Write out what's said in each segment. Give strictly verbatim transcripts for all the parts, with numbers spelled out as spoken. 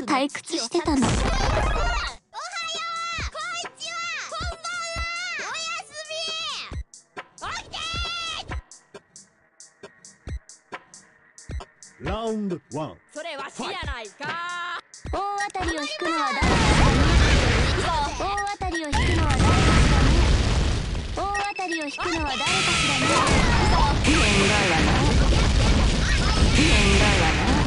退屈してたの。 ラウンドワン。 それわしやないか。 大当たりを引くのは誰かしらね。大当たりを引くのは誰かしらね。大当たりを引くのは誰かしらね。面倒やな。面倒やな。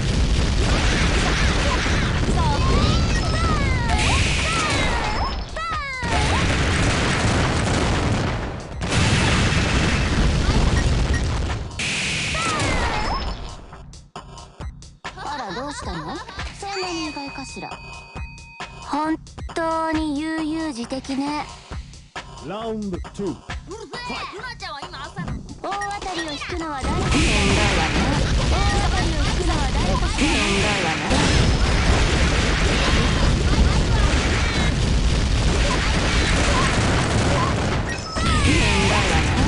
あら、どうしたの？そんなに意外かしら。本当に悠々自適ね。 ラウンドツー。 うるせえ。ルナちゃんは今朝。 大当たりを引くのは誰かしら。面倒やな。大当たりを引くのは誰かしら。面倒やな。面倒やな。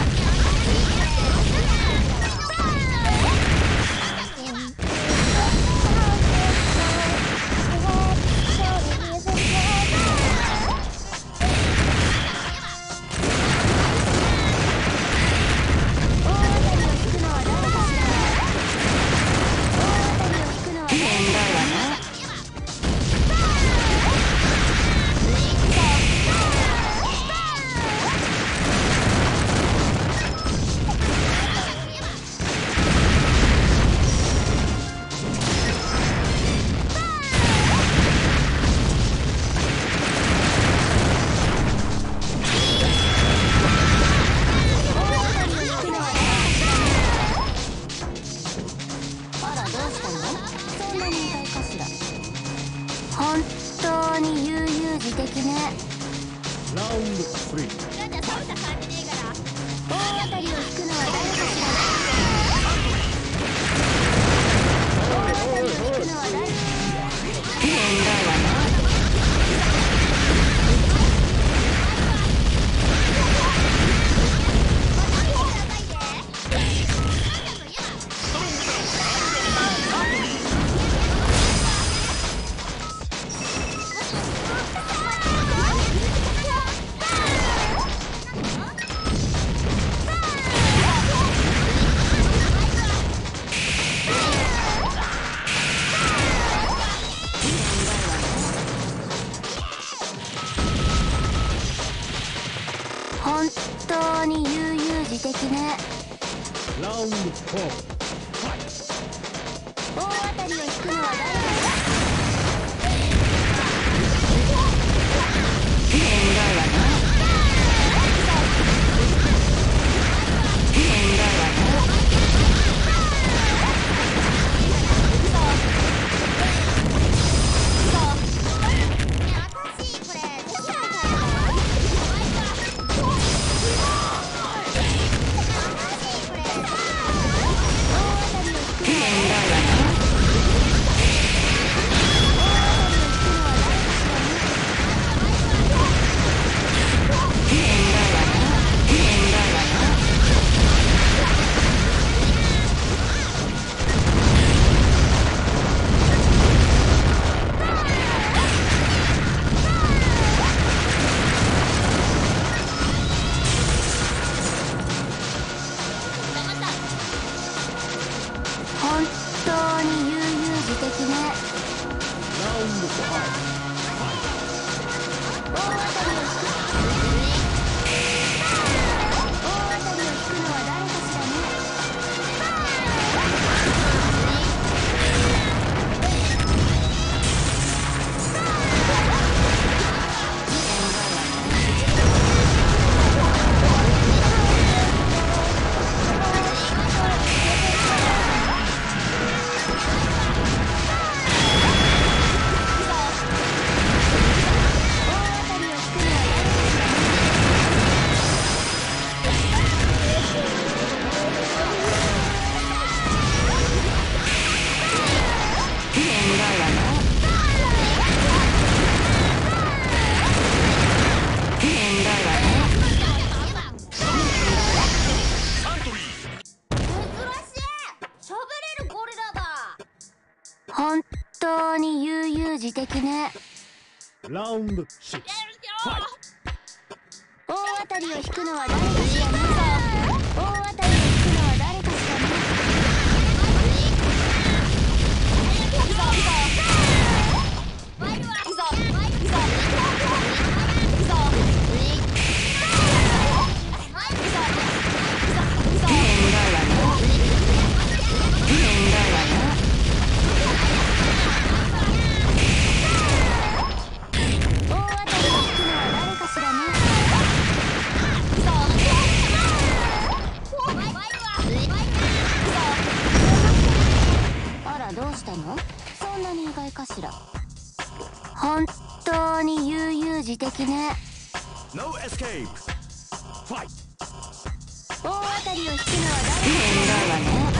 本当に悠々自適ね。 ラウンドスリー。 ルナちゃん倒した感じねえから。 大当たりを引くのは誰かしら。大当たりを引くのは誰かしら。面倒やな。本当に悠々自適ね。 ラウンドフォー。 大当たりを引くのは誰かしら。面倒やな。面倒やな。本当に悠々自適ね。 ラウンドファイブ。 大当たりを引く。大当たりを引くのは誰かしらね。 自適ね。 Round six. 大当たりを引くのは誰かしらね。大当たりを引くのは誰かしらね。どうしたの？そんなに意外かしら。本当に悠々自適ね。 No escape. Fight. 大当たりを引くのは誰かしらね。